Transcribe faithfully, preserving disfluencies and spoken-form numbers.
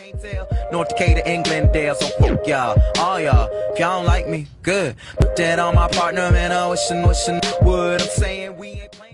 can't tell. North Decatur, Englandale, so fuck y'all, all y'all. If y'all don't like me, good. Put that on my partner, man. I wishing, wishing would. I'm saying we ain't playing.